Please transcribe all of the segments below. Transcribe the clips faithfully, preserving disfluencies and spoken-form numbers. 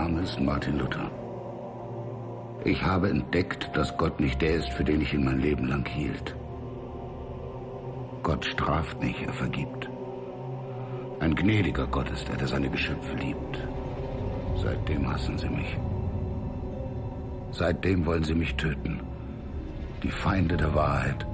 Name ist Martin Luther. Ich habe entdeckt, dass Gott nicht der ist, für den ich ihn mein Leben lang hielt. Gott straft nicht, er vergibt. Ein gnädiger Gott ist er, der seine Geschöpfe liebt. Seitdem hassen sie mich. Seitdem wollen sie mich töten. Die Feinde der Wahrheit.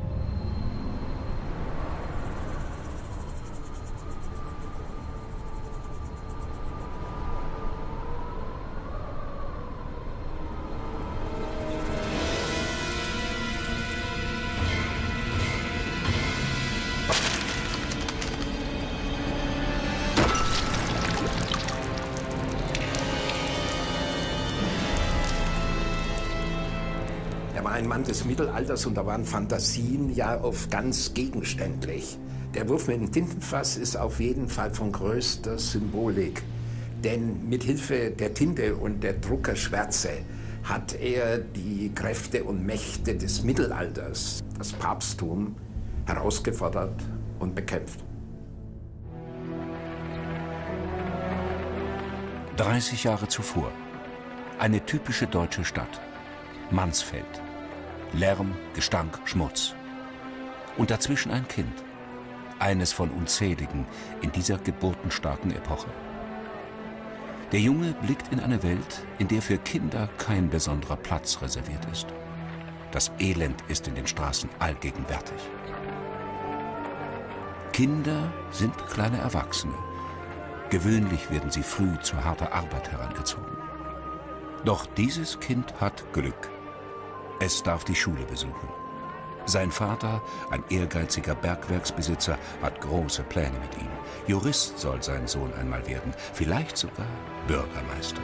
Ein Mann des Mittelalters und da waren Fantasien ja oft ganz gegenständlich. Der Wurf mit dem Tintenfass ist auf jeden Fall von größter Symbolik. Denn mit Hilfe der Tinte und der Druckerschwärze hat er die Kräfte und Mächte des Mittelalters, das Papsttum, herausgefordert und bekämpft. dreißig Jahre zuvor. Eine typische deutsche Stadt. Mansfeld. Lärm, Gestank, Schmutz. Und dazwischen ein Kind. Eines von unzähligen in dieser geburtenstarken Epoche. Der Junge blickt in eine Welt, in der für Kinder kein besonderer Platz reserviert ist. Das Elend ist in den Straßen allgegenwärtig. Kinder sind kleine Erwachsene. Gewöhnlich werden sie früh zu harter Arbeit herangezogen. Doch dieses Kind hat Glück. Es darf die Schule besuchen. Sein Vater, ein ehrgeiziger Bergwerksbesitzer, hat große Pläne mit ihm. Jurist soll sein Sohn einmal werden, vielleicht sogar Bürgermeister.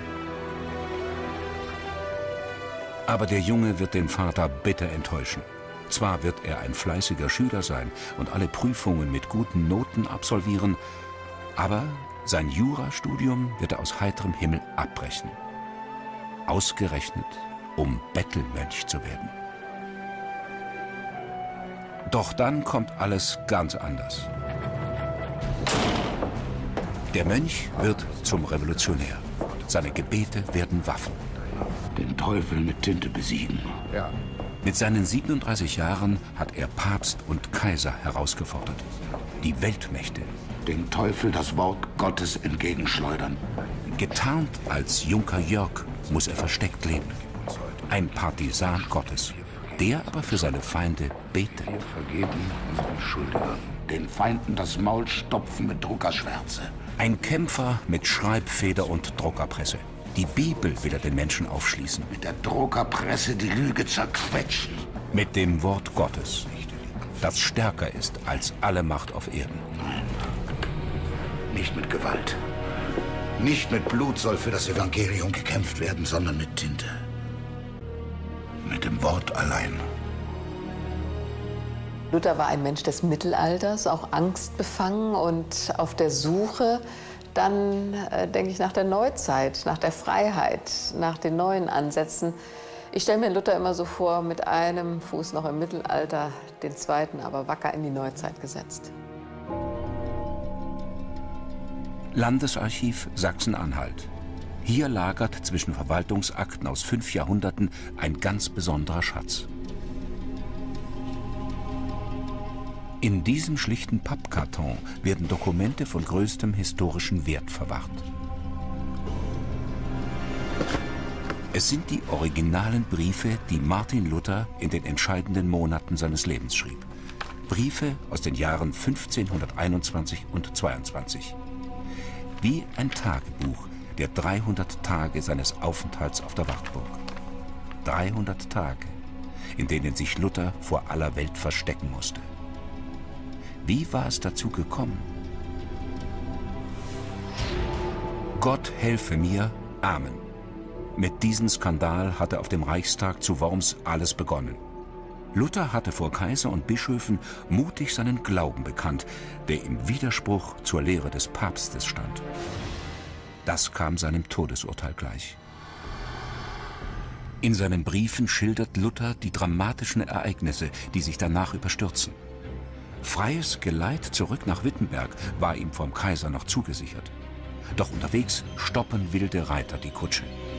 Aber der Junge wird den Vater bitter enttäuschen. Zwar wird er ein fleißiger Schüler sein und alle Prüfungen mit guten Noten absolvieren, aber sein Jurastudium wird er aus heiterem Himmel abbrechen. Ausgerechnet, um Bettelmönch zu werden. Doch dann kommt alles ganz anders. Der Mönch wird zum Revolutionär. Seine Gebete werden Waffen. Den Teufel mit Tinte besiegen. Ja. Mit seinen siebenunddreißig Jahren hat er Papst und Kaiser herausgefordert. Die Weltmächte. Dem Teufel das Wort Gottes entgegenschleudern. Getarnt als Junker Jörg muss er versteckt leben. Ein Partisan Gottes, der aber für seine Feinde betet. Wir vergeben unseren Schuldigern, den Feinden das Maul stopfen mit Druckerschwärze. Ein Kämpfer mit Schreibfeder und Druckerpresse. Die Bibel will er den Menschen aufschließen. Mit der Druckerpresse die Lüge zerquetschen. Mit dem Wort Gottes, das stärker ist als alle Macht auf Erden. Nein, nicht mit Gewalt. Nicht mit Blut soll für das Evangelium gekämpft werden, sondern mit Tinte. Mit dem Wort allein. Luther war ein Mensch des Mittelalters, auch angstbefangen und auf der Suche dann, äh, denke ich, nach der Neuzeit, nach der Freiheit, nach den neuen Ansätzen. Ich stelle mir Luther immer so vor, mit einem Fuß noch im Mittelalter, den zweiten aber wacker in die Neuzeit gesetzt. Landesarchiv Sachsen-Anhalt. Hier lagert zwischen Verwaltungsakten aus fünf Jahrhunderten ein ganz besonderer Schatz. In diesem schlichten Pappkarton werden Dokumente von größtem historischen Wert verwahrt. Es sind die originalen Briefe, die Martin Luther in den entscheidenden Monaten seines Lebens schrieb. Briefe aus den Jahren fünfzehnhunderteinundzwanzig und zweiundzwanzig. Wie ein Tagebuch der dreihundert Tage seines Aufenthalts auf der Wartburg. dreihundert Tage, in denen sich Luther vor aller Welt verstecken musste. Wie war es dazu gekommen? Gott helfe mir, Amen. Mit diesem Skandal hatte auf dem Reichstag zu Worms alles begonnen. Luther hatte vor Kaiser und Bischöfen mutig seinen Glauben bekannt, der im Widerspruch zur Lehre des Papstes stand. Das kam seinem Todesurteil gleich. In seinen Briefen schildert Luther die dramatischen Ereignisse, die sich danach überstürzen. Freies Geleit zurück nach Wittenberg war ihm vom Kaiser noch zugesichert. Doch unterwegs stoppen wilde Reiter die Kutsche.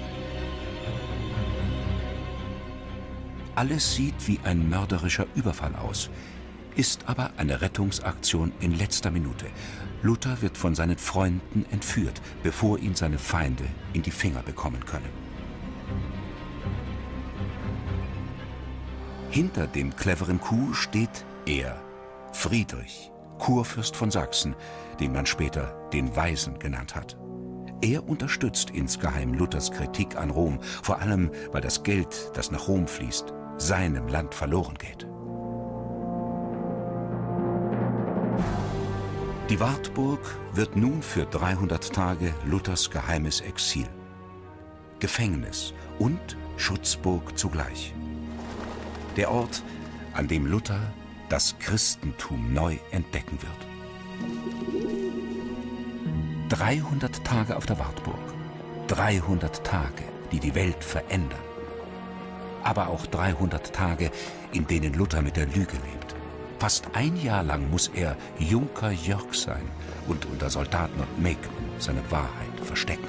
Alles sieht wie ein mörderischer Überfall aus, ist aber eine Rettungsaktion in letzter Minute. Luther wird von seinen Freunden entführt, bevor ihn seine Feinde in die Finger bekommen können. Hinter dem cleveren Coup steht er, Friedrich, Kurfürst von Sachsen, den man später den Weisen genannt hat. Er unterstützt insgeheim Luthers Kritik an Rom, vor allem weil das Geld, das nach Rom fließt, seinem Land verloren geht. Die Wartburg wird nun für dreihundert Tage Luthers geheimes Exil. Gefängnis und Schutzburg zugleich. Der Ort, an dem Luther das Christentum neu entdecken wird. dreihundert Tage auf der Wartburg. dreihundert Tage, die die Welt verändern. Aber auch dreihundert Tage, in denen Luther mit der Lüge lebt. Fast ein Jahr lang muss er Junker Jörg sein und unter Soldaten und Mägden seine Wahrheit verstecken.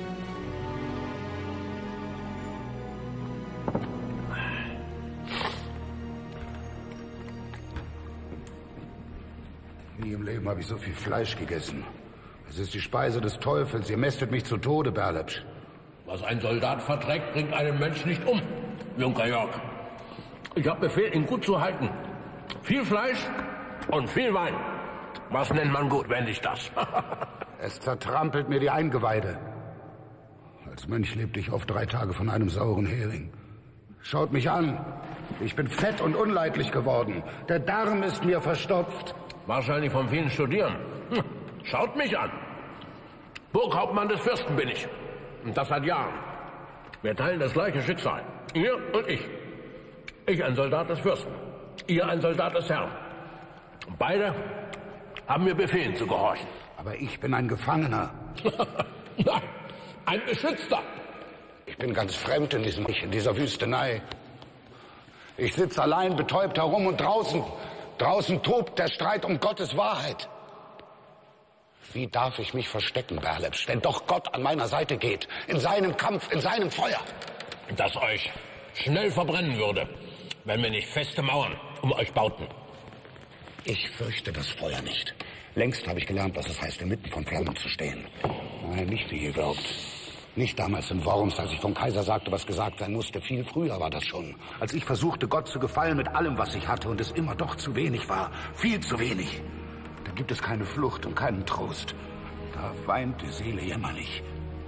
Nie im Leben habe ich so viel Fleisch gegessen. Es ist die Speise des Teufels. Ihr mästet mich zu Tode, Berlepsch. Was ein Soldat verträgt, bringt einen Menschen nicht um, Junker Jörg. Ich habe Befehl, ihn gut zu halten. Viel Fleisch und viel Wein. Was nennt man gut, wenn nicht das? Es zertrampelt mir die Eingeweide. Als Mönch lebte ich oft drei Tage von einem sauren Hering. Schaut mich an. Ich bin fett und unleidlich geworden. Der Darm ist mir verstopft. Wahrscheinlich vom vielen Studieren. Hm. Schaut mich an. Burghauptmann des Fürsten bin ich. Und das seit Jahren. Wir teilen das gleiche Schicksal. Ihr und ich. Ich ein Soldat des Fürsten. Ihr ein Soldat des Herrn. Und beide haben mir Befehlen zu gehorchen. Aber ich bin ein Gefangener. Nein, ein Beschützter. Ich bin ganz fremd in, diesem, in dieser Wüstenei. Ich sitze allein betäubt herum und draußen, draußen tobt der Streit um Gottes Wahrheit. Wie darf ich mich verstecken, Berlepsch, wenn doch Gott an meiner Seite geht, in seinem Kampf, in seinem Feuer? Das euch schnell verbrennen würde, wenn wir nicht feste Mauern um euch bauten. Ich fürchte das Feuer nicht. Längst habe ich gelernt, was es heißt, inmitten von Flammen zu stehen. Nein, nicht wie ihr glaubt. Nicht damals in Worms, als ich vom Kaiser sagte, was gesagt sein musste. Viel früher war das schon. Als ich versuchte, Gott zu gefallen mit allem, was ich hatte und es immer doch zu wenig war. Viel zu wenig. Da gibt es keine Flucht und keinen Trost. Da weint die Seele jämmerlich.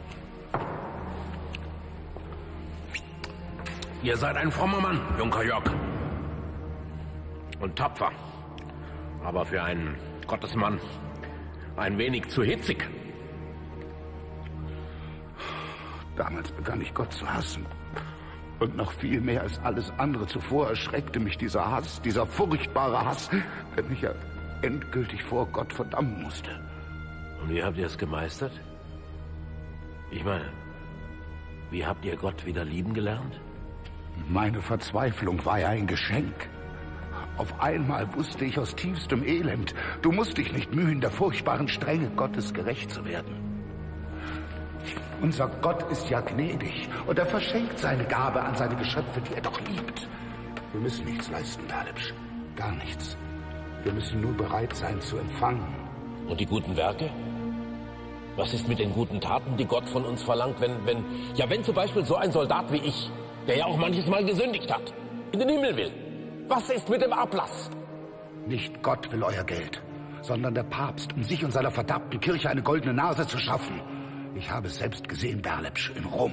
Ihr seid ein frommer Mann, Junker Jörg. Und tapfer. Aber für einen Gottesmann ein wenig zu hitzig. Damals begann ich Gott zu hassen. Und noch viel mehr als alles andere zuvor erschreckte mich dieser Hass, dieser furchtbare Hass, der mich ja endgültig vor Gott verdammen musste. Und wie habt ihr es gemeistert? Ich meine, wie habt ihr Gott wieder lieben gelernt? Meine Verzweiflung war ja ein Geschenk. Auf einmal wusste ich aus tiefstem Elend, du musst dich nicht mühen, der furchtbaren Strenge Gottes gerecht zu werden. Unser Gott ist ja gnädig und er verschenkt seine Gabe an seine Geschöpfe, die er doch liebt. Wir müssen nichts leisten, Berlepsch. Gar nichts. Wir müssen nur bereit sein zu empfangen. Und die guten Werke? Was ist mit den guten Taten, die Gott von uns verlangt, wenn, wenn, ja, wenn zum Beispiel so ein Soldat wie ich, der ja auch manches Mal gesündigt hat, in den Himmel will? Was ist mit dem Ablass? Nicht Gott will euer Geld, sondern der Papst, um sich und seiner verdammten Kirche eine goldene Nase zu schaffen. Ich habe es selbst gesehen, Berlepsch, in Rom.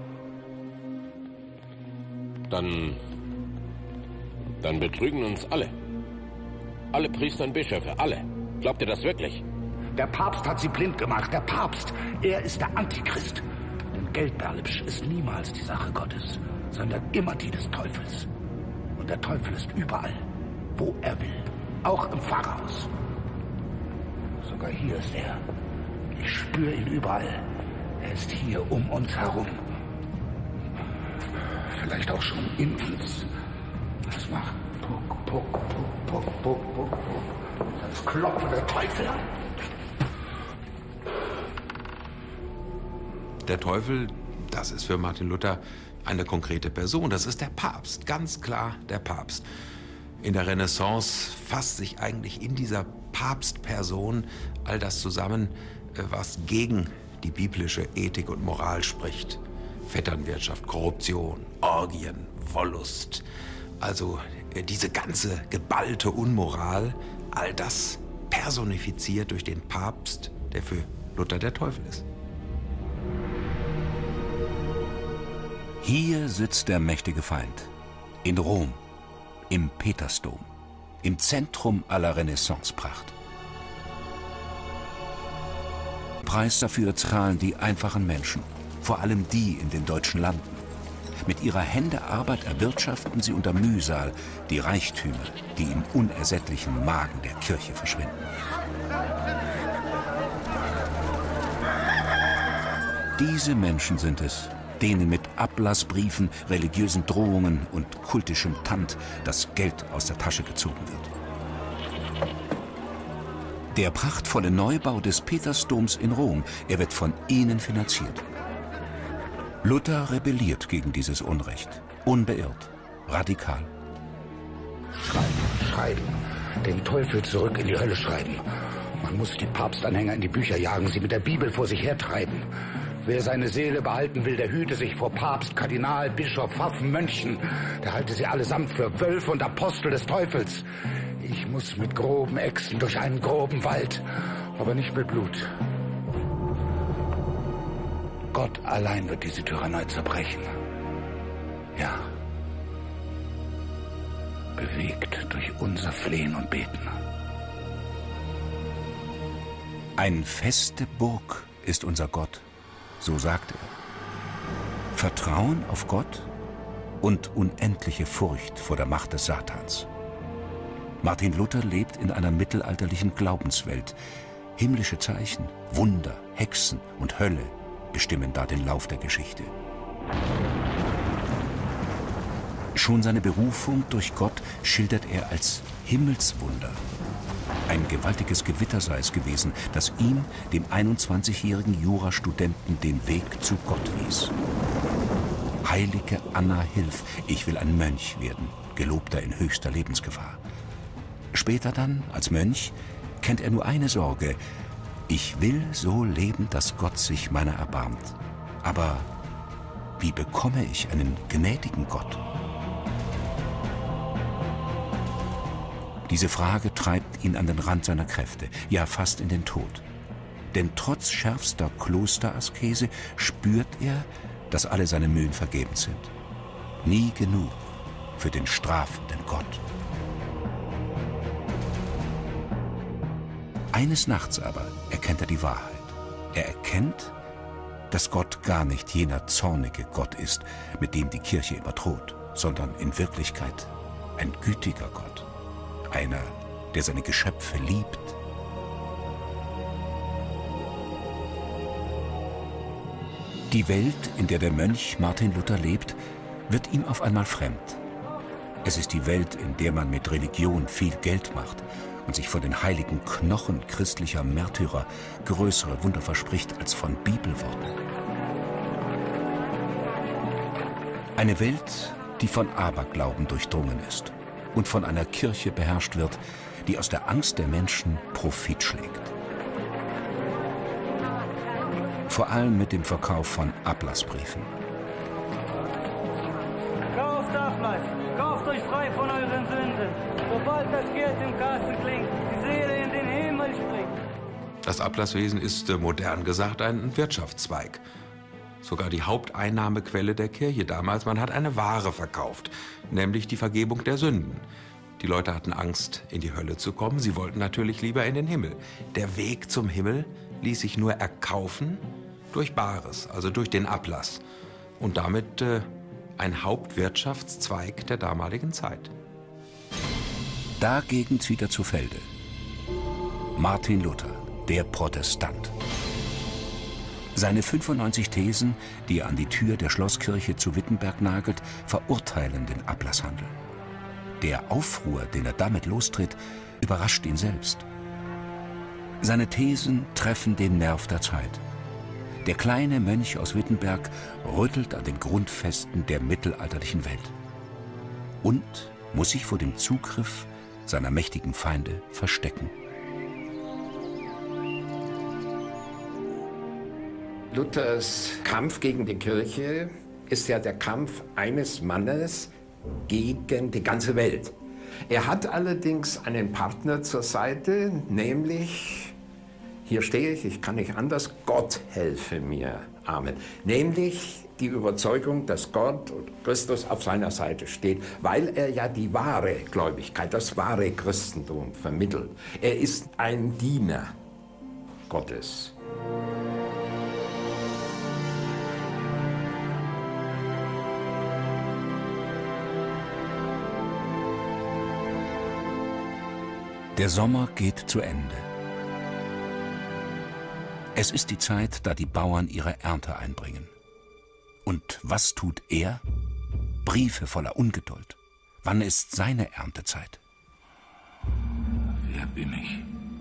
Dann, dann betrügen uns alle. Alle Priester und Bischöfe, alle. Glaubt ihr das wirklich? Der Papst hat sie blind gemacht, der Papst. Er ist der Antichrist. Denn Geld, Berlepsch, ist niemals die Sache Gottes, sondern immer die des Teufels. Und der Teufel ist überall, wo er will. Auch im Pfarrhaus. Sogar hier ist er. Ich spüre ihn überall. Er ist hier um uns herum. Vielleicht auch schon in uns. Das macht Puck, Puck, Puck, Puck, Puck, Puck, Puck. Das klopft der Teufel an. Der Teufel, das ist für Martin Luther eine konkrete Person. Das ist der Papst, ganz klar der Papst. In der Renaissance fasst sich eigentlich in dieser Papstperson all das zusammen, was gegen die biblische Ethik und Moral spricht. Vetternwirtschaft, Korruption, Orgien, Wollust. Also diese ganze geballte Unmoral, all das personifiziert durch den Papst, der für Luther der Teufel ist. Hier sitzt der mächtige Feind. In Rom, im Petersdom, im Zentrum aller Renaissancepracht. Preis dafür zahlen die einfachen Menschen, vor allem die in den deutschen Landen. Mit ihrer Händearbeit erwirtschaften sie unter Mühsal die Reichtümer, die im unersättlichen Magen der Kirche verschwinden. Diese Menschen sind es, denen mit Ablassbriefen, religiösen Drohungen und kultischem Tand das Geld aus der Tasche gezogen wird. Der prachtvolle Neubau des Petersdoms in Rom, er wird von ihnen finanziert. Luther rebelliert gegen dieses Unrecht, unbeirrt, radikal. Schreiben, schreiben, den Teufel zurück in die Hölle schreiben. Man muss die Papstanhänger in die Bücher jagen, sie mit der Bibel vor sich hertreiben. Wer seine Seele behalten will, der hüte sich vor Papst, Kardinal, Bischof, Pfaffen, Mönchen. Der halte sie allesamt für Wölfe und Apostel des Teufels. Ich muss mit groben Äxten durch einen groben Wald, aber nicht mit Blut. Gott allein wird diese Tyrannei zerbrechen. Ja. Bewegt durch unser Flehen und Beten. Eine feste Burg ist unser Gott. So sagt er. Vertrauen auf Gott und unendliche Furcht vor der Macht des Satans. Martin Luther lebt in einer mittelalterlichen Glaubenswelt. Himmlische Zeichen, Wunder, Hexen und Hölle bestimmen da den Lauf der Geschichte. Schon seine Berufung durch Gott schildert er als Himmelswunder. Ein gewaltiges Gewitter sei es gewesen, das ihm, dem einundzwanzigjährigen Jurastudenten, den Weg zu Gott wies. Heilige Anna, hilf, ich will ein Mönch werden, gelobt er in höchster Lebensgefahr. Später dann, als Mönch, kennt er nur eine Sorge: Ich will so leben, dass Gott sich meiner erbarmt. Aber wie bekomme ich einen gnädigen Gott? Diese Frage treibt ihn an den Rand seiner Kräfte, ja fast in den Tod. Denn trotz schärfster Klosteraskese spürt er, dass alle seine Mühen vergebens sind. Nie genug für den strafenden Gott. Eines Nachts aber erkennt er die Wahrheit. Er erkennt, dass Gott gar nicht jener zornige Gott ist, mit dem die Kirche immer droht, sondern in Wirklichkeit ein gütiger Gott. Einer, der seine Geschöpfe liebt. Die Welt, in der der Mönch Martin Luther lebt, wird ihm auf einmal fremd. Es ist die Welt, in der man mit Religion viel Geld macht und sich von den heiligen Knochen christlicher Märtyrer größere Wunder verspricht als von Bibelworten. Eine Welt, die von Aberglauben durchdrungen ist und von einer Kirche beherrscht wird, die aus der Angst der Menschen Profit schlägt. Vor allem mit dem Verkauf von Ablassbriefen. Kauft Ablass, kauft euch frei von euren Sünden. Sobald das Geld im Kasten klingt, die Seele in den Himmel springt. Das Ablasswesen ist modern gesagt ein Wirtschaftszweig. Sogar die Haupteinnahmequelle der Kirche damals. Man hat eine Ware verkauft, nämlich die Vergebung der Sünden. Die Leute hatten Angst, in die Hölle zu kommen. Sie wollten natürlich lieber in den Himmel. Der Weg zum Himmel ließ sich nur erkaufen durch Bares, also durch den Ablass. Und damit äh, ein Hauptwirtschaftszweig der damaligen Zeit. Dagegen zieht er zu Felde. Martin Luther, der Protestant. Seine fünfundneunzig Thesen, die er an die Tür der Schlosskirche zu Wittenberg nagelt, verurteilen den Ablasshandel. Der Aufruhr, den er damit lostritt, überrascht ihn selbst. Seine Thesen treffen den Nerv der Zeit. Der kleine Mönch aus Wittenberg rüttelt an den Grundfesten der mittelalterlichen Welt und muss sich vor dem Zugriff seiner mächtigen Feinde verstecken. Luthers Kampf gegen die Kirche ist ja der Kampf eines Mannes gegen die ganze Welt. Er hat allerdings einen Partner zur Seite, nämlich, hier stehe ich, ich kann nicht anders, Gott helfe mir, Amen. Nämlich die Überzeugung, dass Gott und Christus auf seiner Seite steht, weil er ja die wahre Gläubigkeit, das wahre Christentum vermittelt. Er ist ein Diener Gottes. Der Sommer geht zu Ende. Es ist die Zeit, da die Bauern ihre Ernte einbringen. Und was tut er? Briefe voller Ungeduld. Wann ist seine Erntezeit? Wer bin ich?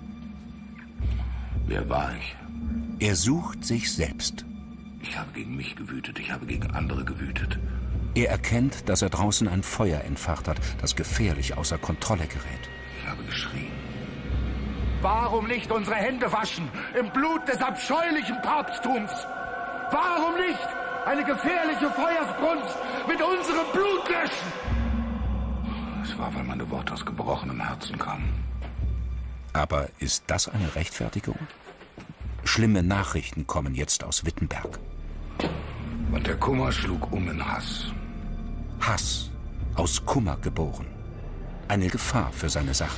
Wer war ich? Er sucht sich selbst. Ich habe gegen mich gewütet, ich habe gegen andere gewütet. Er erkennt, dass er draußen ein Feuer entfacht hat, das gefährlich außer Kontrolle gerät. Ich habe geschrien. Warum nicht unsere Hände waschen im Blut des abscheulichen Papsttums? Warum nicht eine gefährliche Feuersbrunst mit unserem Blut löschen? Es war, weil meine Worte aus gebrochenem Herzen kamen. Aber ist das eine Rechtfertigung? Schlimme Nachrichten kommen jetzt aus Wittenberg. Und der Kummer schlug um in Hass. Hass, aus Kummer geboren. Eine Gefahr für seine Sache.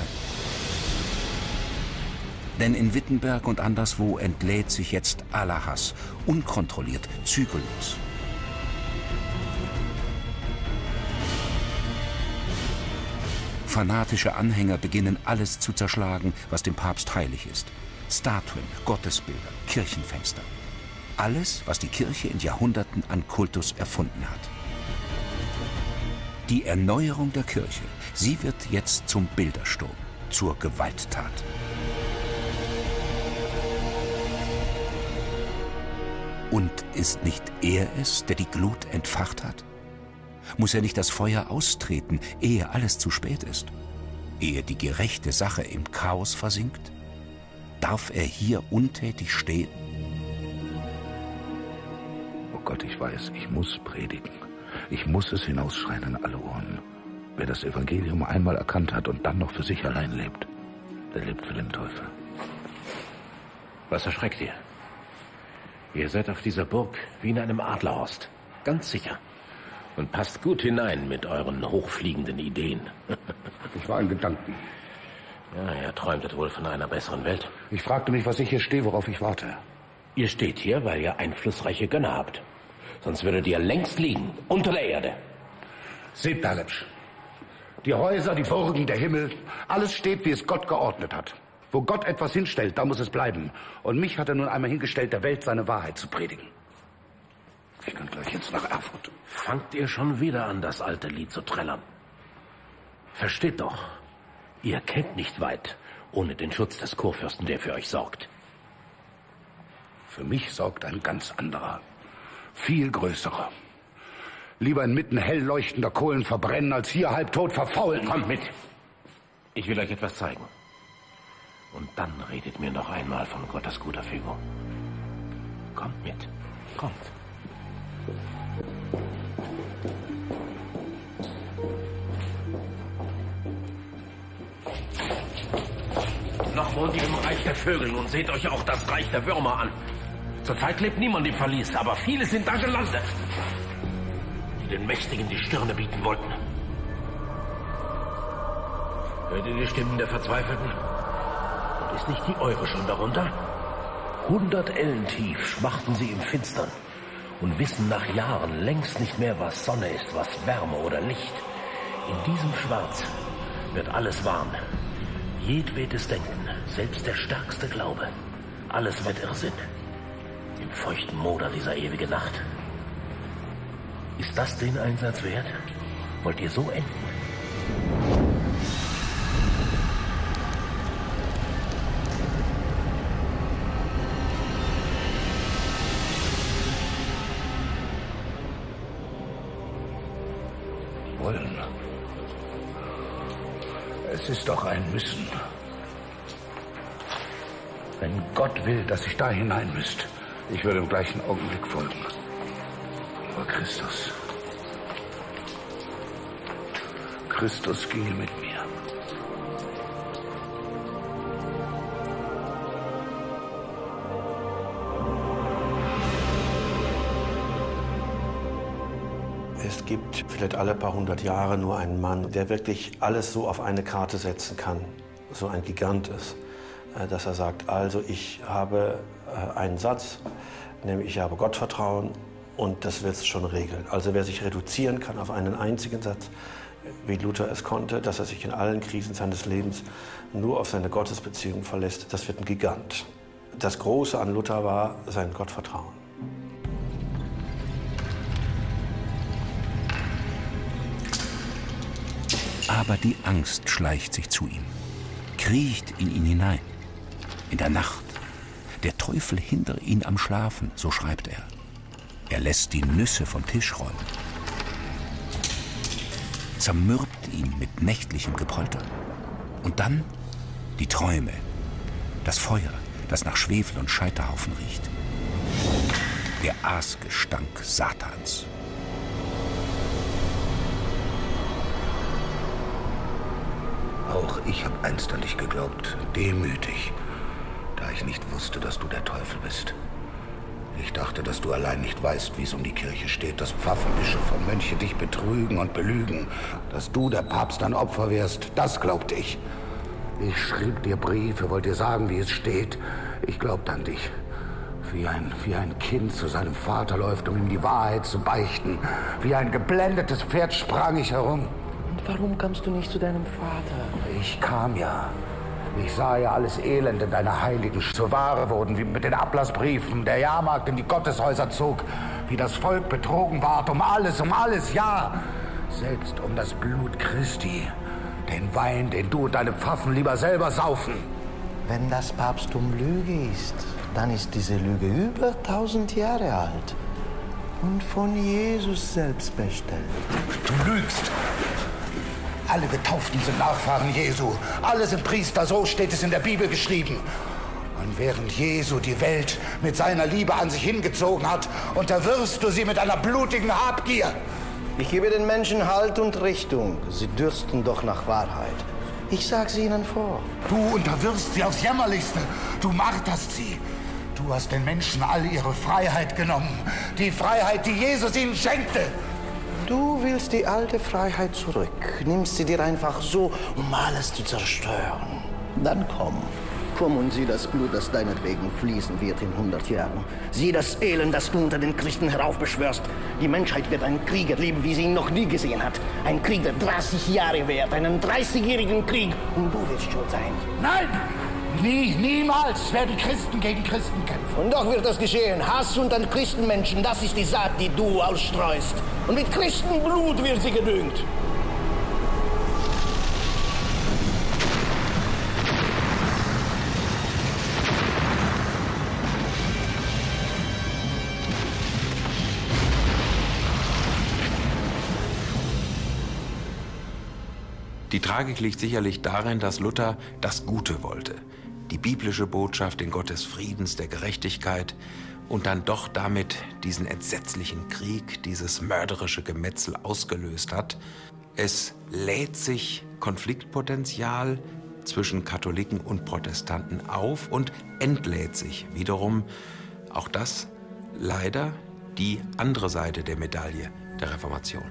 Denn in Wittenberg und anderswo entlädt sich jetzt aller Hass, unkontrolliert, zügellos. Fanatische Anhänger beginnen alles zu zerschlagen, was dem Papst heilig ist. Statuen, Gottesbilder, Kirchenfenster. Alles, was die Kirche in Jahrhunderten an Kultus erfunden hat. Die Erneuerung der Kirche, sie wird jetzt zum Bildersturm, zur Gewalttat. Und ist nicht er es, der die Glut entfacht hat? Muss er nicht das Feuer austreten, ehe alles zu spät ist? Ehe die gerechte Sache im Chaos versinkt? Darf er hier untätig stehen? Oh Gott, ich weiß, ich muss predigen. Ich muss es hinausschreien in alle Ohren. Wer das Evangelium einmal erkannt hat und dann noch für sich allein lebt, der lebt für den Teufel. Was erschreckt ihr? Ihr seid auf dieser Burg wie in einem Adlerhorst. Ganz sicher. Und passt gut hinein mit euren hochfliegenden Ideen. Ich war in Gedanken. Ja, ihr träumtet wohl von einer besseren Welt. Ich fragte mich, was ich hier stehe, worauf ich warte. Ihr steht hier, weil ihr einflussreiche Gönner habt. Sonst würdet ihr längst liegen, unter der Erde. Seht, Berlepsch. Die Häuser, die Burgen, der Himmel, alles steht, wie es Gott geordnet hat. Wo Gott etwas hinstellt, da muss es bleiben. Und mich hat er nun einmal hingestellt, der Welt seine Wahrheit zu predigen. Ich kann gleich jetzt nach Erfurt. Fangt ihr schon wieder an, das alte Lied zu trällern? Versteht doch, ihr kennt nicht weit, ohne den Schutz des Kurfürsten, der für euch sorgt. Für mich sorgt ein ganz anderer, viel größerer. Lieber inmitten hell leuchtender Kohlen verbrennen, als hier halbtot verfaulen. Kommt mit. Ich will euch etwas zeigen. Und dann redet mir noch einmal von Gottes guter Fügung. Kommt mit. Kommt. Noch wohnt ihr im Reich der Vögel und seht euch auch das Reich der Würmer an. Zurzeit lebt niemand im Verlies, aber viele sind da gelandet, die den Mächtigen die Stirne bieten wollten. Hört ihr die Stimmen der Verzweifelten? Und ist nicht die eure schon darunter? Hundert Ellen tief schmachten sie im Finstern und wissen nach Jahren längst nicht mehr, was Sonne ist, was Wärme oder Licht. In diesem Schwarz wird alles warm. Jedwedes Denken, selbst der stärkste Glaube, alles wird Irrsinn. Im feuchten Moder dieser ewigen Nacht. Ist das den Einsatz wert? Wollt ihr so enden? wollen. Es ist doch ein Müssen. Wenn Gott will, dass ich da hinein müsst, ich würde im gleichen Augenblick folgen. Aber Christus, Christus ginge mit mir. Es gibt vielleicht alle paar hundert Jahre nur einen Mann, der wirklich alles so auf eine Karte setzen kann, so ein Gigant ist, dass er sagt, also ich habe einen Satz, nämlich ich habe Gottvertrauen und das wird es schon regeln. Also wer sich reduzieren kann auf einen einzigen Satz, wie Luther es konnte, dass er sich in allen Krisen seines Lebens nur auf seine Gottesbeziehung verlässt, das wird ein Gigant. Das Große an Luther war sein Gottvertrauen. Aber die Angst schleicht sich zu ihm, kriecht in ihn hinein. In der Nacht, der Teufel hindere ihn am Schlafen, so schreibt er. Er lässt die Nüsse vom Tisch räumen, zermürbt ihn mit nächtlichem Gepolter. Und dann die Träume, das Feuer, das nach Schwefel und Scheiterhaufen riecht. Der Aasgestank Satans. Auch ich habe einst an dich geglaubt, demütig, da ich nicht wusste, dass du der Teufel bist. Ich dachte, dass du allein nicht weißt, wie es um die Kirche steht, dass Pfaffen, Bischöfe und Mönche dich betrügen und belügen, dass du der Papst ein Opfer wärst, das glaubte ich. Ich schrieb dir Briefe, wollte dir sagen, wie es steht. Ich glaubte an dich. Wie ein, wie ein Kind zu seinem Vater läuft, um ihm die Wahrheit zu beichten. Wie ein geblendetes Pferd sprang ich herum. Und warum kamst du nicht zu deinem Vater? Ich kam ja. Ich sah ja alles Elend in deiner Heiligen zur Ware wurden, wie mit den Ablassbriefen, der Jahrmarkt in die Gotteshäuser zog, wie das Volk betrogen ward, um alles, um alles, ja, selbst um das Blut Christi, den Wein, den du und deine Pfaffen lieber selber saufen. Wenn das Papsttum Lüge ist, dann ist diese Lüge über tausend Jahre alt und von Jesus selbst bestellt. Du lügst! Alle Getauften sind Nachfahren Jesu. Alle sind Priester, so steht es in der Bibel geschrieben. Und während Jesu die Welt mit seiner Liebe an sich hingezogen hat, unterwirfst du sie mit einer blutigen Habgier. Ich gebe den Menschen Halt und Richtung. Sie dürsten doch nach Wahrheit. Ich sag's ihnen vor. Du unterwirfst sie aufs Jämmerlichste. Du marterst sie. Du hast den Menschen all ihre Freiheit genommen. Die Freiheit, die Jesus ihnen schenkte. Du willst die alte Freiheit zurück, nimmst sie dir einfach so, um alles zu zerstören. Dann komm, komm und sieh das Blut, das deinetwegen fließen wird in hundert Jahren. Sieh das Elend, das du unter den Christen heraufbeschwörst. Die Menschheit wird einen Krieg erleben, wie sie ihn noch nie gesehen hat. Ein Krieg, der dreißig Jahre währt, einen dreißigjährigen Krieg. Und du wirst schuld sein. Nein! Nie, niemals werden Christen gegen Christen kämpfen. Und doch wird das geschehen. Hass unter den Christenmenschen, das ist die Saat, die du ausstreust. Und mit Christenblut wird sie gedüngt. Die Tragik liegt sicherlich darin, dass Luther das Gute wollte. Die biblische Botschaft, den Gott des Friedens, der Gerechtigkeit und dann doch damit diesen entsetzlichen Krieg, dieses mörderische Gemetzel ausgelöst hat. Es lädt sich Konfliktpotenzial zwischen Katholiken und Protestanten auf und entlädt sich wiederum, auch das leider, die andere Seite der Medaille der Reformation.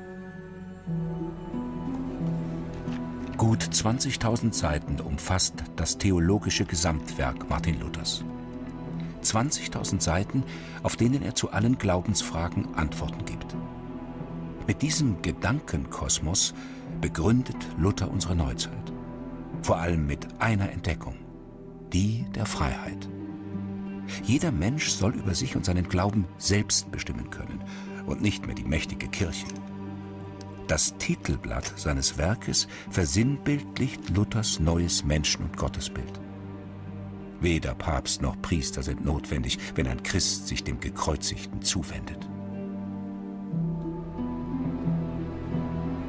Gut zwanzigtausend Seiten umfasst das theologische Gesamtwerk Martin Luthers. zwanzigtausend Seiten, auf denen er zu allen Glaubensfragen Antworten gibt. Mit diesem Gedankenkosmos begründet Luther unsere Neuzeit. Vor allem mit einer Entdeckung, die der Freiheit. Jeder Mensch soll über sich und seinen Glauben selbst bestimmen können und nicht mehr die mächtige Kirche. Das Titelblatt seines Werkes versinnbildlicht Luthers neues Menschen- und Gottesbild. Weder Papst noch Priester sind notwendig, wenn ein Christ sich dem Gekreuzigten zuwendet.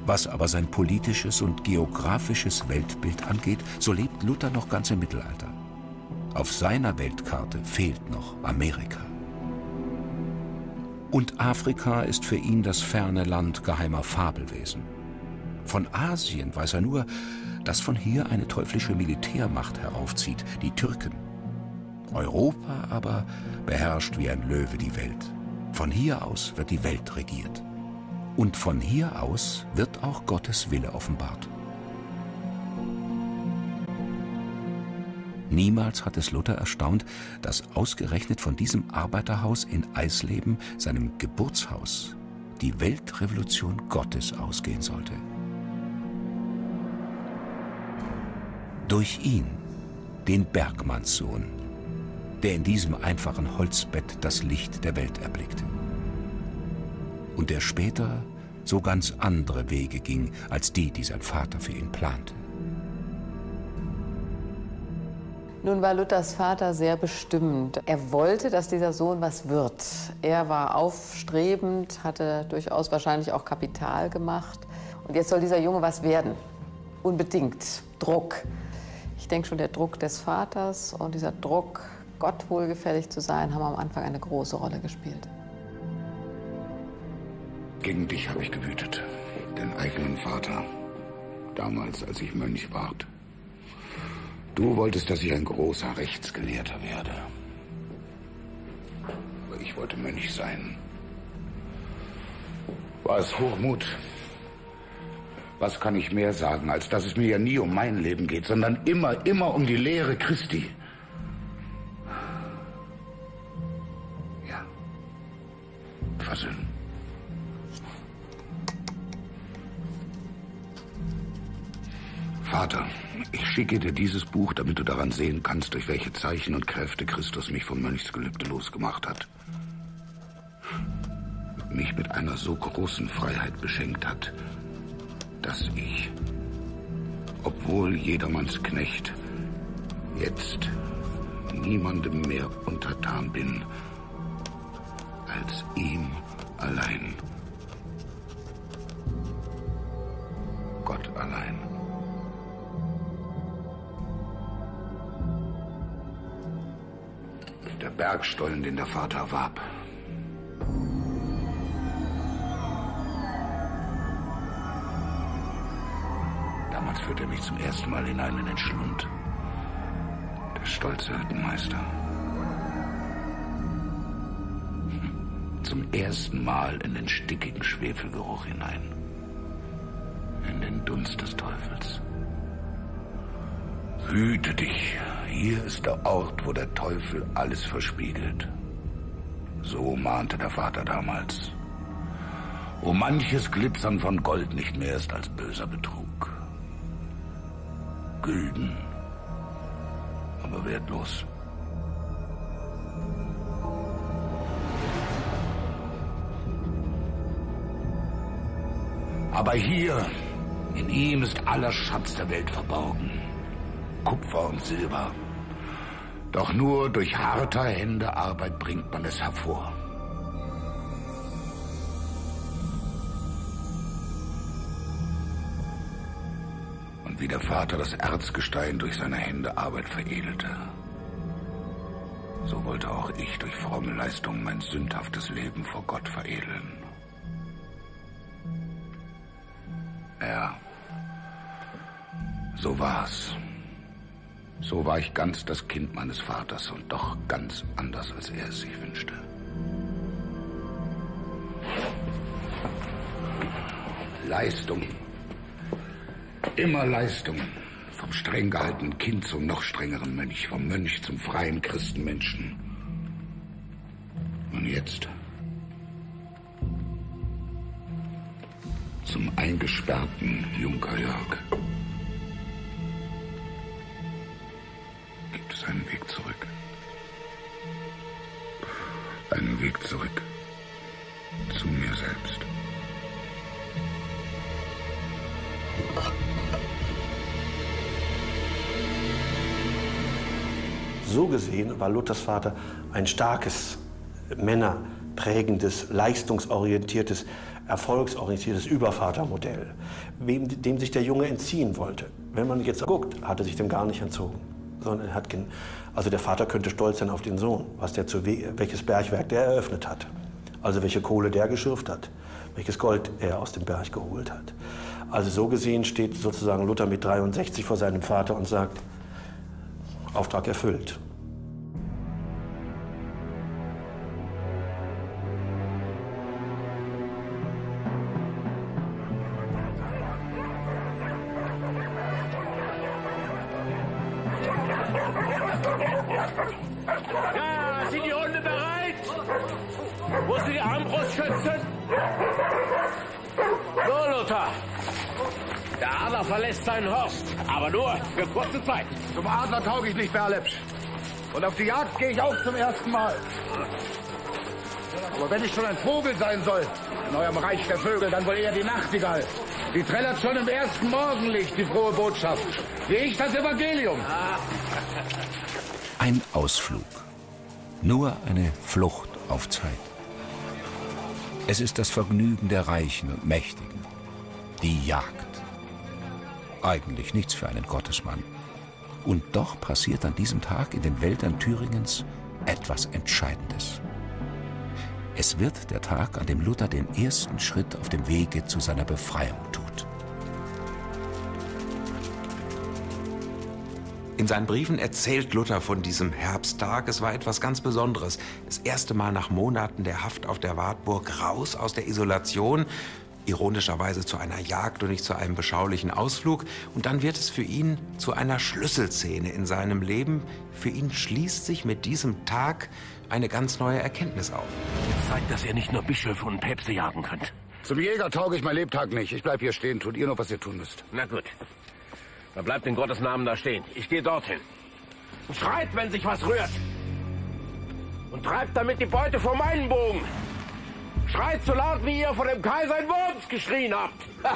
Was aber sein politisches und geografisches Weltbild angeht, so lebt Luther noch ganz im Mittelalter. Auf seiner Weltkarte fehlt noch Amerika. Und Afrika ist für ihn das ferne Land geheimer Fabelwesen. Von Asien weiß er nur, dass von hier eine teuflische Militärmacht heraufzieht, die Türken. Europa aber beherrscht wie ein Löwe die Welt. Von hier aus wird die Welt regiert. Und von hier aus wird auch Gottes Wille offenbart. Niemals hat es Luther erstaunt, dass ausgerechnet von diesem Arbeiterhaus in Eisleben, seinem Geburtshaus, die Weltrevolution Gottes ausgehen sollte. Durch ihn, den Bergmannssohn, der in diesem einfachen Holzbett das Licht der Welt erblickte. Und der später so ganz andere Wege ging, als die, die sein Vater für ihn plante. Nun war Luthers Vater sehr bestimmt. Er wollte, dass dieser Sohn was wird. Er war aufstrebend, hatte durchaus wahrscheinlich auch Kapital gemacht. Und jetzt soll dieser Junge was werden. Unbedingt. Druck. Ich denke schon, der Druck des Vaters und dieser Druck, Gott wohlgefällig zu sein, haben am Anfang eine große Rolle gespielt. Gegen dich habe ich gewütet, den eigenen Vater, damals, als ich Mönch ward. Du wolltest, dass ich ein großer Rechtsgelehrter werde. Aber ich wollte Mönch sein. War es Hochmut? Was kann ich mehr sagen, als dass es mir ja nie um mein Leben geht, sondern immer, immer um die Lehre Christi? Ja. Versöhnen. Vater, ich schicke dir dieses Buch, damit du daran sehen kannst, durch welche Zeichen und Kräfte Christus mich vom Mönchsgelübde losgemacht hat. Mich mit einer so großen Freiheit beschenkt hat, dass ich, obwohl jedermanns Knecht, jetzt niemandem mehr untertan bin, als ihm allein. Gott allein. Der Bergstollen, den der Vater erwarb. Damals führte er mich zum ersten Mal hinein in den Schlund. Der stolze Hüttenmeister. Zum ersten Mal in den stickigen Schwefelgeruch hinein. In den Dunst des Teufels. Hüte dich. Hier ist der Ort, wo der Teufel alles verspiegelt. So mahnte der Vater damals. Wo manches Glitzern von Gold nicht mehr ist als böser Betrug. Gülden, aber wertlos. Aber hier, in ihm ist aller Schatz der Welt verborgen. Kupfer und Silber. Doch nur durch harter Hände Arbeit bringt man es hervor. Und wie der Vater das Erzgestein durch seine Hände Arbeit veredelte, so wollte auch ich durch fromme Leistung mein sündhaftes Leben vor Gott veredeln. Ja, so war's. So war ich ganz das Kind meines Vaters und doch ganz anders, als er es sich wünschte. Leistung. Immer Leistung. Vom streng gehaltenen Kind zum noch strengeren Mönch, vom Mönch zum freien Christenmenschen. Und jetzt zum eingesperrten Junker Jörg. Gibt es einen Weg zurück? Einen Weg zurück zu mir selbst. So gesehen war Luthers Vater ein starkes, männerprägendes, leistungsorientiertes erfolgsorientiertes Übervatermodell, wem, dem sich der Junge entziehen wollte. Wenn man jetzt guckt, hat er sich dem gar nicht entzogen. Sondern er hat, also der Vater könnte stolz sein auf den Sohn, was der zu, welches Bergwerk der eröffnet hat. Also welche Kohle der geschürft hat, welches Gold er aus dem Berg geholt hat. Also so gesehen steht sozusagen Luther mit dreiundsechzig vor seinem Vater und sagt, Auftrag erfüllt. Ja, sind die Hunde bereit? Wo sind die Armbrustschützen? So, Luther. Der Adler verlässt seinen Horst, aber nur für kurze Zeit. Zum Adler tauge ich nicht, Berlepsch. Und auf die Jagd gehe ich auch zum ersten Mal. Aber wenn ich schon ein Vogel sein soll, in eurem Reich der Vögel, dann wohl eher die Nachtigall. Die trällert schon im ersten Morgenlicht die frohe Botschaft. Wie ich das Evangelium. Ein Ausflug. Nur eine Flucht auf Zeit. Es ist das Vergnügen der Reichen und Mächtigen. Die Jagd. Eigentlich nichts für einen Gottesmann. Und doch passiert an diesem Tag in den Wäldern Thüringens etwas Entscheidendes. Es wird der Tag, an dem Luther den ersten Schritt auf dem Wege zu seiner Befreiung tut. In seinen Briefen erzählt Luther von diesem Herbsttag. Es war etwas ganz Besonderes. Das erste Mal nach Monaten der Haft auf der Wartburg raus aus der Isolation. Ironischerweise zu einer Jagd und nicht zu einem beschaulichen Ausflug. Und dann wird es für ihn zu einer Schlüsselszene in seinem Leben. Für ihn schließt sich mit diesem Tag eine ganz neue Erkenntnis auf. Jetzt zeigt, dass ihr nicht nur Bischöfe und Päpste jagen könnt. Zum Jäger tauge ich mein Lebtag nicht. Ich bleib hier stehen. Tut ihr noch, was ihr tun müsst. Na gut. Dann bleibt in Gottes Namen da stehen. Ich gehe dorthin. Und schreit, wenn sich was rührt. Und treibt damit die Beute vor meinen Bogen. Schreit so laut, wie ihr vor dem Kaiser in Worms geschrien habt.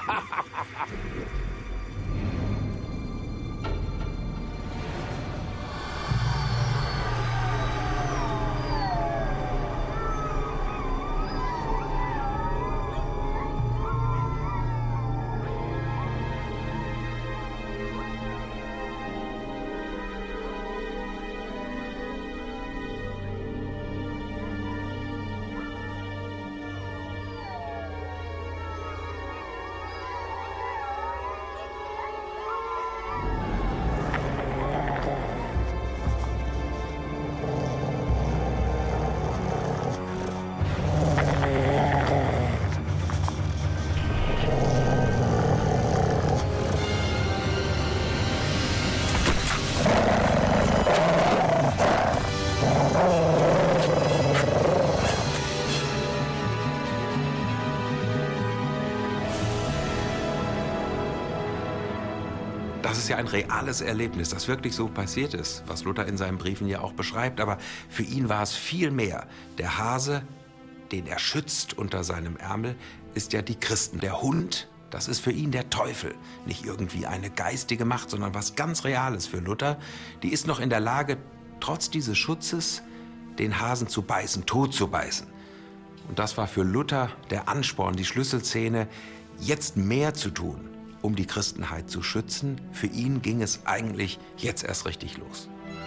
Das ist ja ein reales Erlebnis, das wirklich so passiert ist, was Luther in seinen Briefen ja auch beschreibt. Aber für ihn war es viel mehr. Der Hase, den er schützt unter seinem Ärmel, ist ja die Christen. Der Hund, das ist für ihn der Teufel. Nicht irgendwie eine geistige Macht, sondern was ganz Reales für Luther. Die ist noch in der Lage, trotz dieses Schutzes, den Hasen zu beißen, tot zu beißen. Und das war für Luther der Ansporn, die Schlüsselszene, jetzt mehr zu tun, um die Christenheit zu schützen. Für ihn ging es eigentlich jetzt erst richtig los.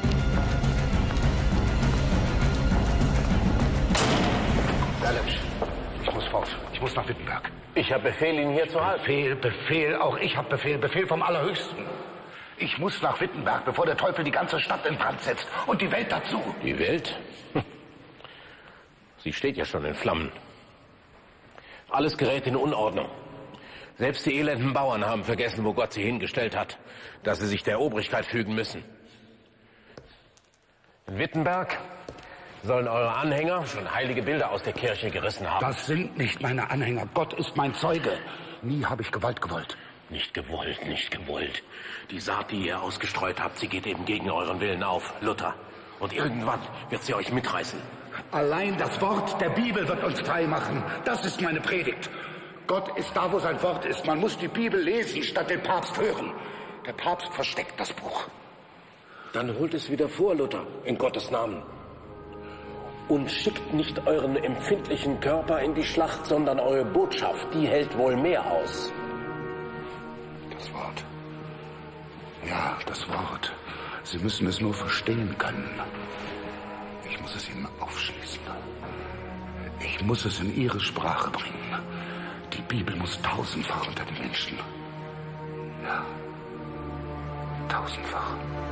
Berlepsch, ich muss fort. Ich muss nach Wittenberg. Ich habe Befehl, ihn hier zu halten. Befehl, Befehl, auch ich habe Befehl, Befehl vom Allerhöchsten. Ich muss nach Wittenberg, bevor der Teufel die ganze Stadt in Brand setzt und die Welt dazu. Die Welt? Sie steht ja schon in Flammen. Alles gerät in Unordnung. Selbst die elenden Bauern haben vergessen, wo Gott sie hingestellt hat, dass sie sich der Obrigkeit fügen müssen. In Wittenberg sollen eure Anhänger schon heilige Bilder aus der Kirche gerissen haben. Das sind nicht meine Anhänger. Gott ist mein Zeuge. Nie habe ich Gewalt gewollt. Nicht gewollt, nicht gewollt. Die Saat, die ihr ausgestreut habt, sie geht eben gegen euren Willen auf, Luther. Und irgendwann wird sie euch mitreißen. Allein das Wort der Bibel wird uns frei machen. Das ist meine Predigt. Gott ist da, wo sein Wort ist. Man muss die Bibel lesen, statt den Papst hören. Der Papst versteckt das Buch. Dann holt es wieder vor, Luther, in Gottes Namen. Und schickt nicht euren empfindlichen Körper in die Schlacht, sondern eure Botschaft, die hält wohl mehr aus. Das Wort. Ja, das Wort. Sie müssen es nur verstehen können. Ich muss es ihnen aufschließen. Ich muss es in ihre Sprache bringen. Die Bibel muss tausendfach unter die Menschen. Ja, tausendfach.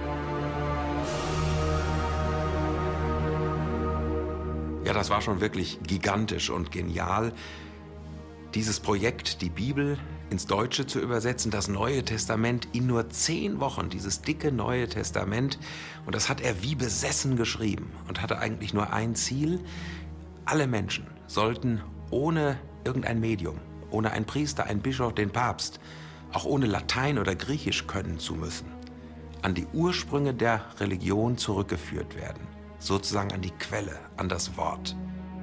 Ja, das war schon wirklich gigantisch und genial, dieses Projekt, die Bibel ins Deutsche zu übersetzen, das Neue Testament in nur zehn Wochen, dieses dicke Neue Testament. Und das hat er wie besessen geschrieben und hatte eigentlich nur ein Ziel. Alle Menschen sollten ohne irgendein Medium, ohne einen Priester, einen Bischof, den Papst, auch ohne Latein oder Griechisch können zu müssen, an die Ursprünge der Religion zurückgeführt werden. Sozusagen an die Quelle, an das Wort.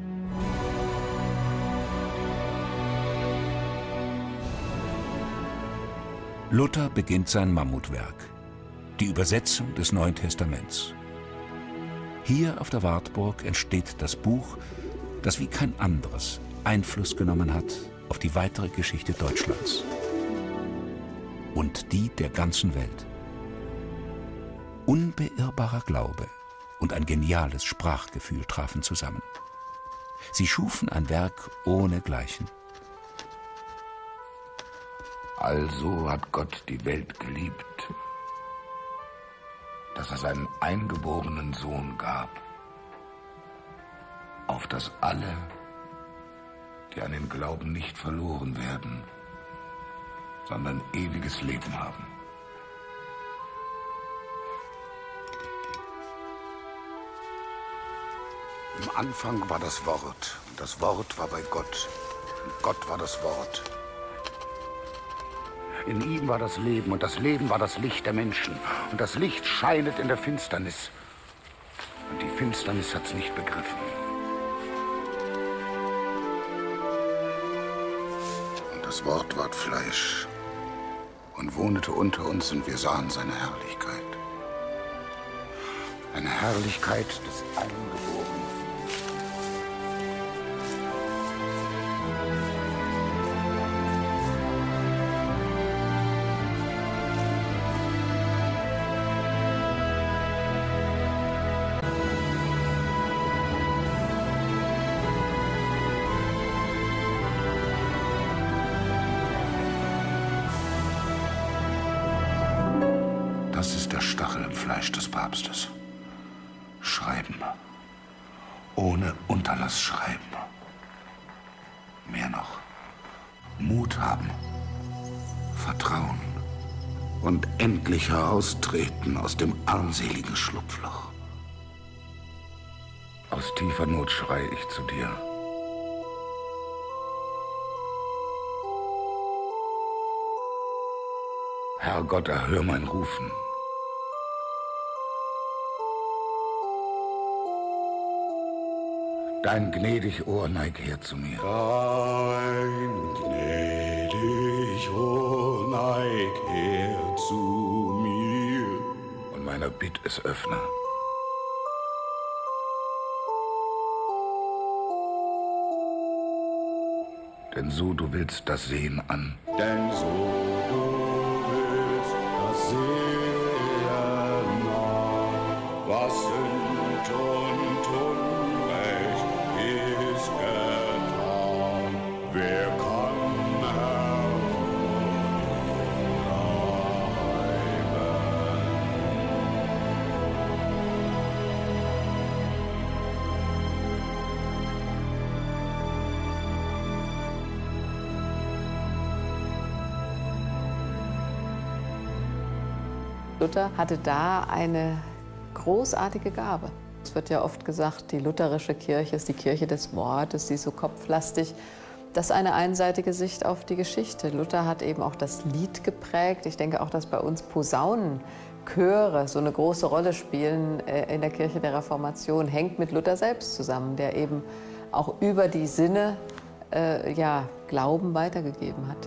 Luther beginnt sein Mammutwerk, die Übersetzung des Neuen Testaments. Hier auf der Wartburg entsteht das Buch, das wie kein anderes Einfluss genommen hat auf die weitere Geschichte Deutschlands und die der ganzen Welt. Unbeirrbarer Glaube und ein geniales Sprachgefühl trafen zusammen. Sie schufen ein Werk ohnegleichen. Also hat Gott die Welt geliebt, dass er seinen eingeborenen Sohn gab, auf dass alle, die an den Glauben nicht verloren werden, sondern ewiges Leben haben. Im Anfang war das Wort, und das Wort war bei Gott, und Gott war das Wort. In ihm war das Leben, und das Leben war das Licht der Menschen. Und das Licht scheinet in der Finsternis. Und die Finsternis hat's nicht begriffen. Und das Wort ward Fleisch und wohnete unter uns, und wir sahen seine Herrlichkeit. Eine Herrlichkeit des Eingeborenen. Das ist der Stachel im Fleisch des Papstes. Schreiben. Ohne Unterlass schreiben. Mehr noch. Mut haben. Vertrauen. Und endlich heraustreten aus dem armseligen Schlupfloch. Aus tiefer Not schrei ich zu dir. Herr Gott, erhör mein Rufen. Dein gnädig Ohr neig her zu mir. Dein gnädig Ohr neig her zu mir. Und meiner Bitt es öffne. Denn so du willst das Sehen an. Denn so du willst das Sehen an. Was Sünd und Unrecht ist getan. Wer kann Luther hatte da eine großartige Gabe. Es wird ja oft gesagt, die lutherische Kirche ist die Kirche des Wortes, sie ist so kopflastig. Das ist eine einseitige Sicht auf die Geschichte. Luther hat eben auch das Lied geprägt. Ich denke auch, dass bei uns Posaunenchöre so eine große Rolle spielen in der Kirche der Reformation, hängt mit Luther selbst zusammen, der eben auch über die Sinne äh, ja, Glauben weitergegeben hat.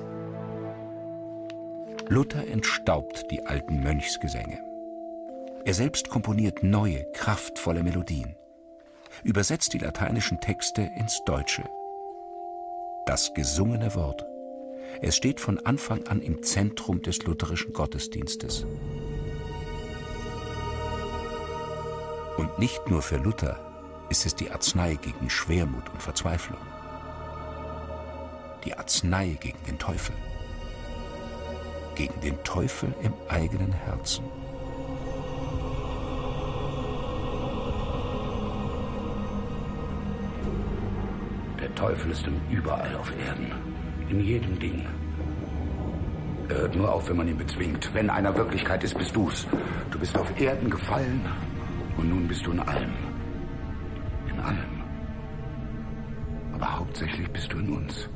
Luther entstaubt die alten Mönchsgesänge. Er selbst komponiert neue, kraftvolle Melodien. übersetzt die lateinischen Texte ins Deutsche. Das gesungene Wort. Es steht von Anfang an im Zentrum des lutherischen Gottesdienstes. Und nicht nur für Luther ist es die Arznei gegen Schwermut und Verzweiflung. Die Arznei gegen den Teufel. Gegen den Teufel im eigenen Herzen. Der Teufel ist überall auf Erden. In jedem Ding. Er hört nur auf, wenn man ihn bezwingt. Wenn einer Wirklichkeit ist, bist du's. Du bist auf Erden gefallen und nun bist du in allem. In allem. Aber hauptsächlich bist du in uns.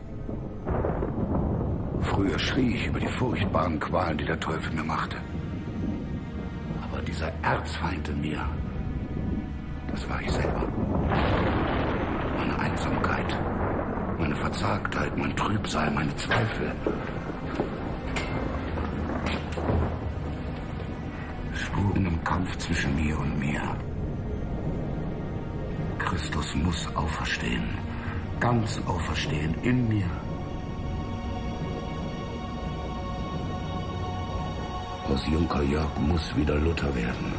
Früher schrie ich über die furchtbaren Qualen, die der Teufel mir machte. Aber dieser Erzfeind in mir, das war ich selber. Meine Einsamkeit, meine Verzagtheit, mein Trübsal, meine Zweifel. Spuren im Kampf zwischen mir und mir. Christus muss auferstehen, ganz auferstehen in mir. Aus Junker Jörg muss wieder Luther werden.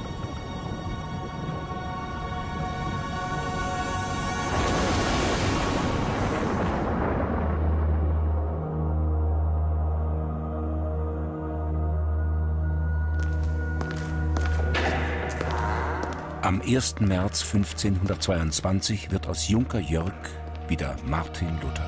Am ersten März fünfzehnhundertzweiundzwanzig wird aus Junker Jörg wieder Martin Luther.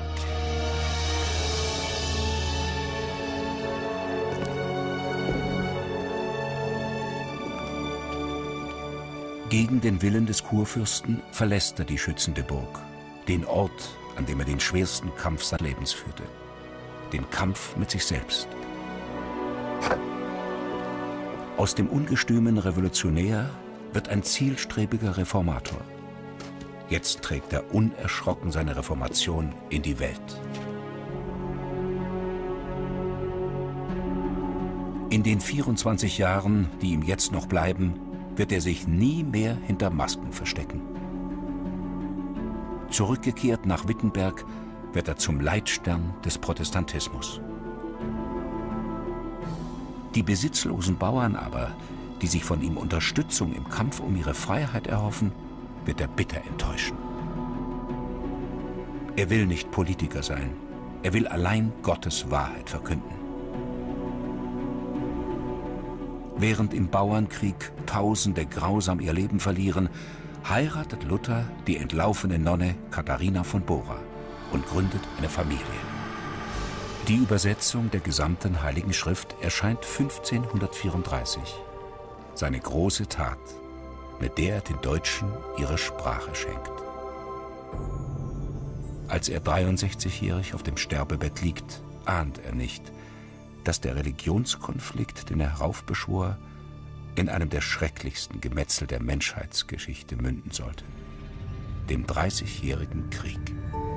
Gegen den Willen des Kurfürsten verlässt er die schützende Burg, den Ort, an dem er den schwersten Kampf seines Lebens führte, den Kampf mit sich selbst. Aus dem ungestümen Revolutionär wird ein zielstrebiger Reformator. Jetzt trägt er unerschrocken seine Reformation in die Welt. In den vierundzwanzig Jahren, die ihm jetzt noch bleiben, wird er sich nie mehr hinter Masken verstecken. Zurückgekehrt nach Wittenberg wird er zum Leitstern des Protestantismus. Die besitzlosen Bauern aber, die sich von ihm Unterstützung im Kampf um ihre Freiheit erhoffen, wird er bitter enttäuschen. Er will nicht Politiker sein, er will allein Gottes Wahrheit verkünden. Während im Bauernkrieg Tausende grausam ihr Leben verlieren, heiratet Luther die entlaufene Nonne Katharina von Bora und gründet eine Familie. Die Übersetzung der gesamten Heiligen Schrift erscheint fünfzehnhundertvierunddreißig. Seine große Tat, mit der er den Deutschen ihre Sprache schenkt. Als er dreiundsechzigjährig auf dem Sterbebett liegt, ahnt er nicht, dass der Religionskonflikt, den er heraufbeschwor, in einem der schrecklichsten Gemetzel der Menschheitsgeschichte münden sollte, dem Dreißigjährigen Krieg.